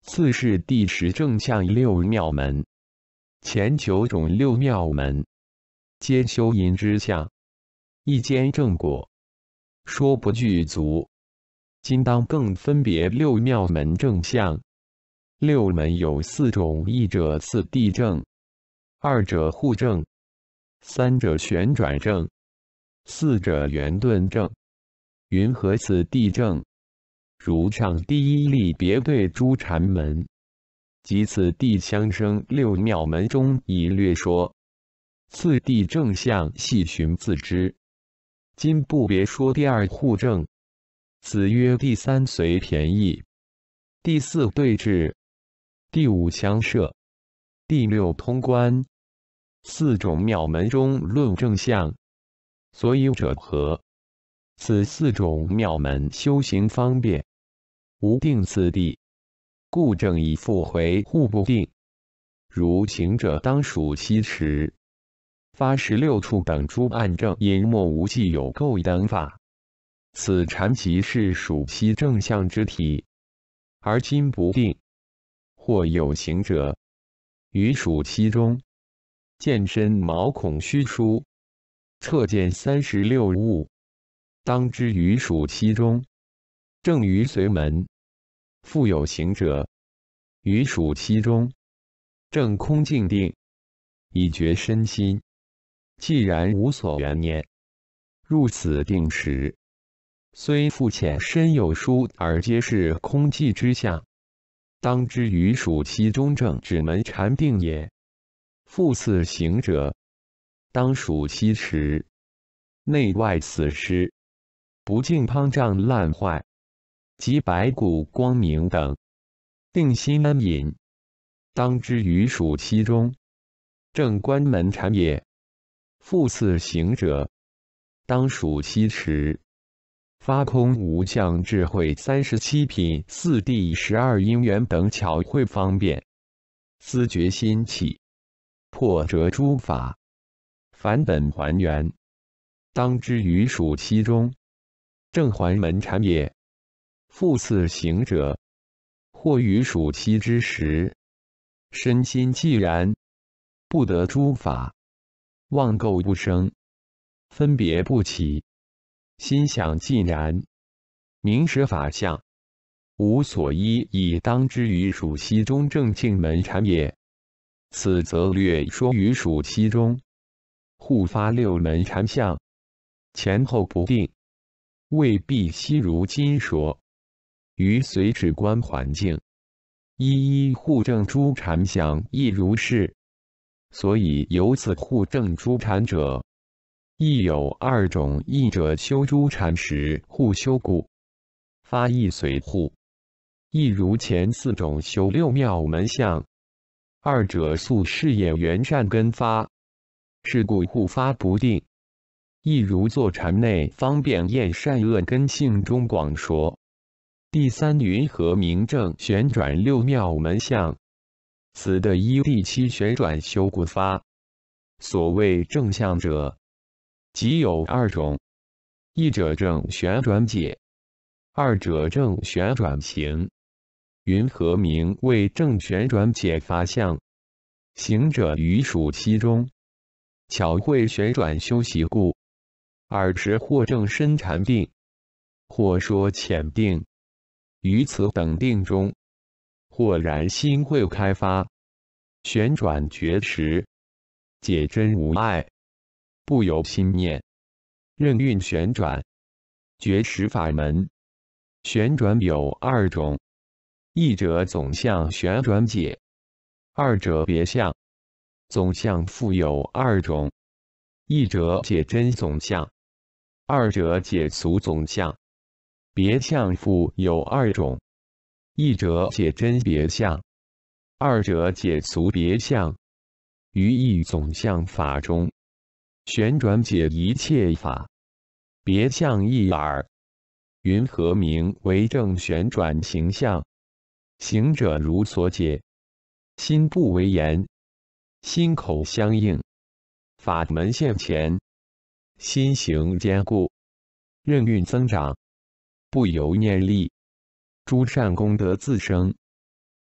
次是第10正向六妙门，前9种六妙门，皆修因之相，一兼正果，说不具足。今当更分别六妙门正相。六门有4种：一者次第正，二者互正，三者旋转正，四者圆顿正。云何次第正？如上第一例别对诸禅门，即次第相生六妙门中已略说。次第正相细寻自知。今不别说第2互正，此曰第3随便义，第4对治，第5相摄，第6通关。4种妙门中论正相，所以者何？此4种妙门修行方便，无定次第，故正以复回互不定。如行者当属西持，发16处等诸暗正隐没无迹有垢等法，此禅即是属西正相之体，而今不定。或有行者于属西中，见身毛孔虚疏，侧见36物，当知于属西中，正于随门。复有行者于属西中，正空静定，以觉身心，既然无所缘念，入此定时，虽复浅深有疏，而皆是空寂之相，当知于属西中正指门禅定也。复次行者当属西持，内外死失，不净滂胀烂坏，及白骨光明等，定心安隐，当知于属西中正关门禅也。复次行者当属西持，发空无相智慧37品4谛12因缘等巧慧方便，思觉心起，破折诸法，返本还原，当知于属西中正还门禅也。复次行者或于属西之时，身心寂然，不得诸法，妄垢不生，分别不起，心想寂然，明实法相，无所依，以当知于属西中正静门禅也。此则略说于属西中互发6门禅相，前后不定，未必悉如今说。于随止观环境，一一互证诸禅相亦如是。所以由此互证诸禅者，亦有2种：一者修诸禅时互修故，发亦随互，亦如前4种修6妙门相；二者素事业缘善根发，是故互发不定，亦如坐禅内方便验善恶根性中广说。第3云何明正旋转6妙门相？此的依第7旋转修故发。所谓正相者，即有2种：一者正旋转解，二者正旋转行。云何名为正旋转解发相？行者于属西中巧会旋转修习故，尔时或正深禅定，或说浅定。于此等定中，或然心会开发，旋转觉时，解真无碍，不由心念，任运旋转。觉识法门，旋转有2种：一者总相旋转解，二者别相。总相复有2种：一者解真总相，二者解俗总相。别相复有2种：一者解真别相，二者解俗别相。于一总相法中，旋转解一切法，别相一耳。云何名为正旋转行相？行者如所解，心不为言，心口相应，法门现前，心行坚固，任运增长，不由念力，诸善功德自生，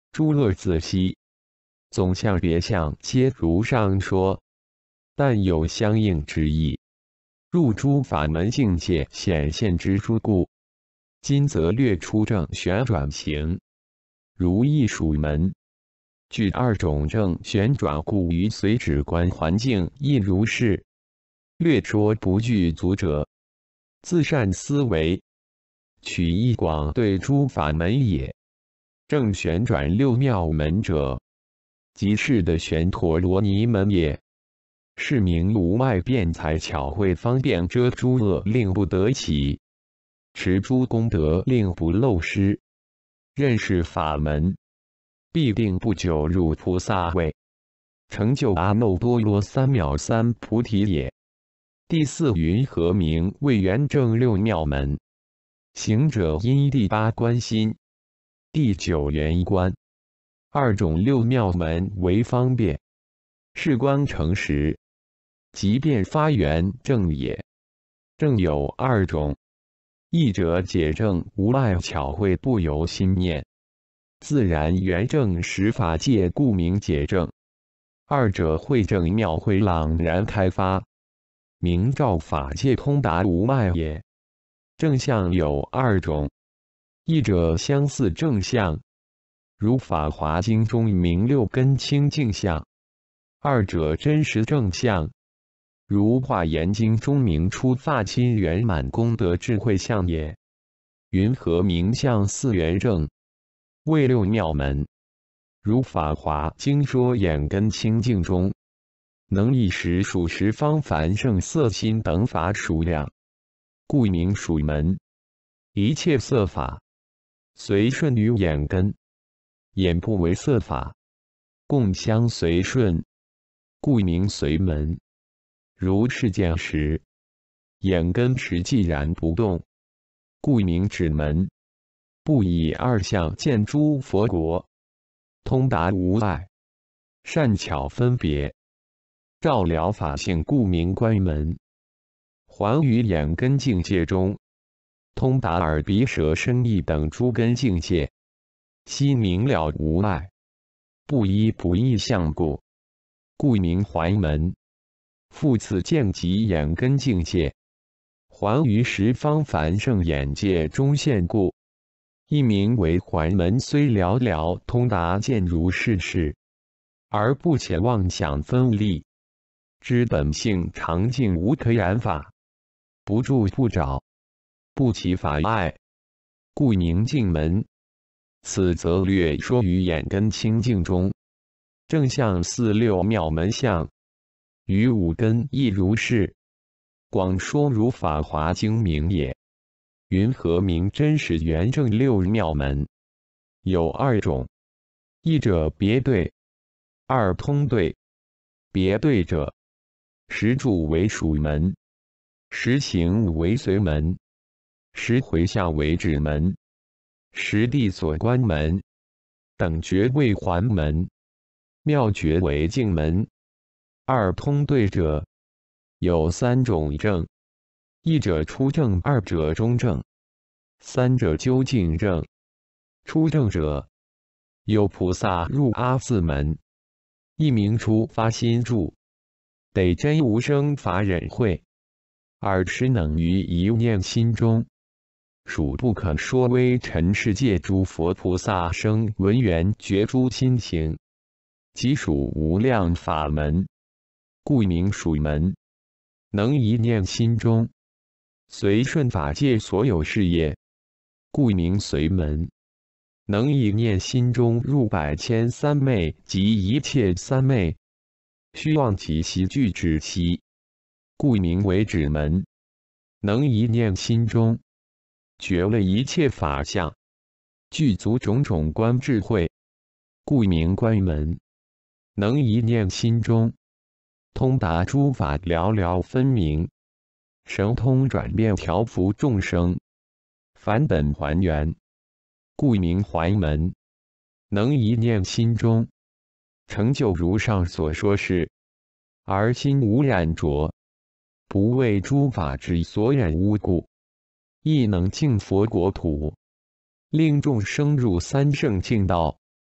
诸恶自息。总相别相皆如上说，但有相应之意。入诸法门境界显现之诸故。今则略出正旋转行，如艺术门，具二种正旋转故，于随止观环境亦如是。略说不具足者，自善思维，取义广对诸法门也。正旋转六妙门者，即是的旋陀罗尼门也。是名无碍辩才巧慧方便遮诸恶令不得起，持诸功德令不漏失。认识法门，必定不久入菩萨位，成就阿耨多罗三藐三菩提也。第四云何名为圆正六妙门？行者因第八关心，第九圆观，二种六妙门为方便。是观成时，即便发圆正也。正有二种，一者解正无碍巧慧不由心念，自然圆正实法界故名解正；二者慧正妙慧朗然开发，明照法界通达无碍也。正相有二种，一者相似正相，如《法华经》中明六根清净相；二者真实正相，如《华严经》中明出发亲圆满功德智慧相也。云何名相似圆正？为六妙门。如《法华经》说眼根清净中，能一时数十方凡圣色心等法数量，故名数门。一切色法，随顺于眼根，眼不为色法，共相随顺，故名随门。如是见时，眼根实寂然不动，故名止门。不以二相见诸佛国，通达无碍，善巧分别，照了法性，故名观门。还于眼根境界中，通达耳鼻舌身意等诸根境界，悉明了无碍，不依不异相故，故名还门。复次见及眼根境界，还于十方凡圣眼界中现故，一名为还门。虽寥寥通达见如是事，而不且妄想分立，知本性常净无可染法，不住不着，不起法碍，故名净门。此则略说于眼根清净中，正相四六妙门相，于五根亦如是。广说如《法华经》名也。云何名真实圆正六妙门？有二种，一者别对，二通对。别对者，十住为属门，十行为随门，十回向为止门，十地所观门，等觉为还门，妙觉为净门。二通对者，有三种正，一者出正，二者中正，三者究竟正。出正者，有菩萨入阿字门，一名出发心住，得真无生法忍慧，尔时能于一念心中，属不可说微尘世界诸佛菩萨生闻缘觉诸心情，即属无量法门，故名属门。能一念心中，随顺法界所有事业，故名随门。能一念心中入百千三昧及一切三昧，须忘其息具止息，故名为止门。能一念心中觉了一切法相，具足种种观智慧，故名观门。能一念心中通达诸法寥寥分明，神通转变调伏众生，返本还原，故名还门。能一念心中成就如上所说事，而心无染着，不为诸法之所染污故，亦能净佛国土，令众生入三圣净道。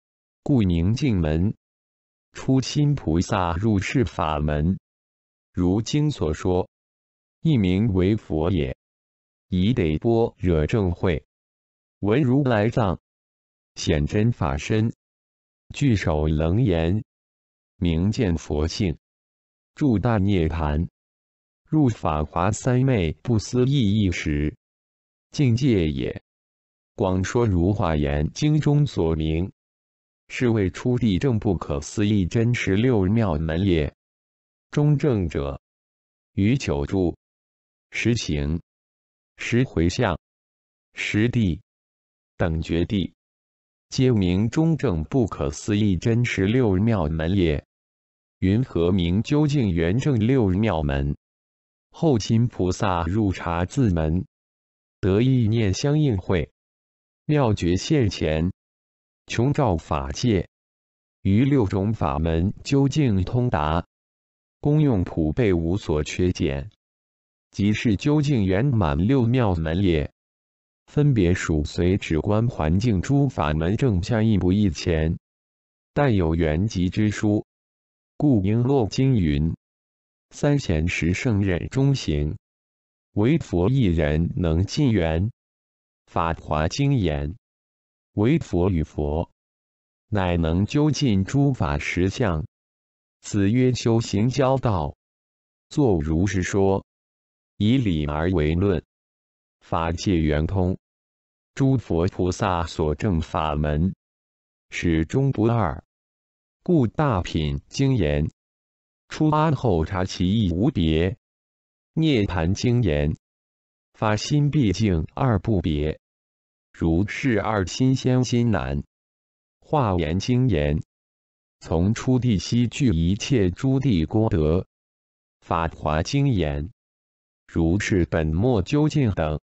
故名净门。初心菩萨入世法门，如经所说，一名为佛也。以得般若正慧，闻如来藏，显真法身，具首楞严，明见佛性，住大涅盘，入法华三昧不思议一时境界也。广说如华严经中所明，是谓初地正不可思议真实六妙门也。中正者，于九住、十行、十回向、十地等觉地，皆名中正不可思议真实六妙门也。云何名究竟圆正六妙门？后亲菩萨入察自门，得意念相应会，妙觉现前，穷照法界，于六种法门究竟通达，功用普备，无所缺减，即是究竟圆满六妙门也。分别属随止观环境诸法门正相应不异前，但有圆寂之殊，故应落经云：三贤十圣忍中行，唯佛一人能尽圆。法华经言：唯佛与佛，乃能究尽诸法实相。此曰修行交道。作如是说，以理而为论，法界圆通，诸佛菩萨所证法门，始终不二。故大品经言：初阿后察其意无别。涅盘经言：发心毕竟二不别。如是二心先心难。华严经言：从初地悉具一切诸地功德。法华经言：如是本末究竟等。